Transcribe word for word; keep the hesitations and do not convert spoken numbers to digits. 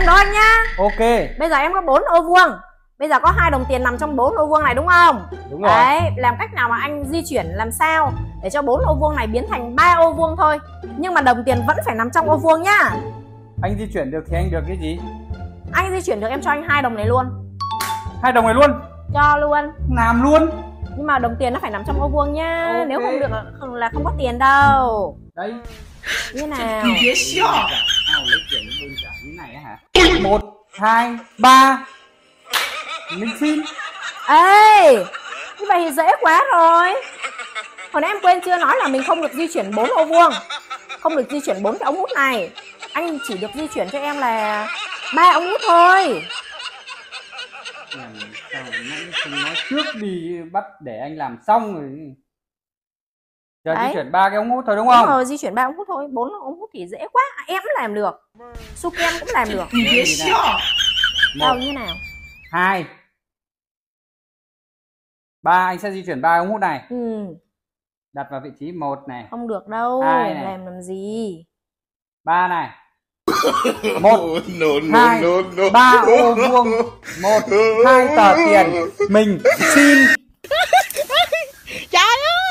đó anh nhá. Ok. Bây giờ em có bốn ô vuông. Bây giờ có hai đồng tiền nằm trong bốn ô vuông này đúng không? Đúng rồi. Đấy, làm cách nào mà anh di chuyển làm sao để cho bốn ô vuông này biến thành ba ô vuông thôi. Nhưng mà đồng tiền vẫn phải nằm trong ô vuông nhá. Anh di chuyển được thì anh được cái gì? Anh di chuyển được em cho anh hai đồng này luôn. Hai đồng này luôn? Cho luôn. Làm luôn. Nhưng mà đồng tiền nó phải nằm trong ô vuông nhá. Okay. Nếu không được không là không có tiền đâu. Đây. Như nào? Nào lấy tiền đơn giản như này á hả? Một, hai, ba. Mình xin. Ê, như vậy thì dễ quá rồi. Hồi nãy em quên chưa nói là mình không được di chuyển bốn ô vuông, không được di chuyển bốn cái ống hút này. Anh chỉ được di chuyển cho em là ba ống hút thôi. Làm sao nãy không nói trước đi, bắt để anh làm xong rồi. Giờ Đấy. di chuyển ba cái ống hút thôi đúng không? Đúng rồi, di chuyển ba ống hút thôi, bốn ống hút thì dễ quá, em cũng làm được. Suken cũng làm được. Đâu như nào? Hai, ba, anh sẽ di chuyển ba ống hút này. Ừ. Đặt vào vị trí một này. Không được đâu, hai này. làm làm gì? Ba này. Một, no, no, hai, no, no. ba ô vuông, một, hai tờ tiền. Mình xin. Trời ơi.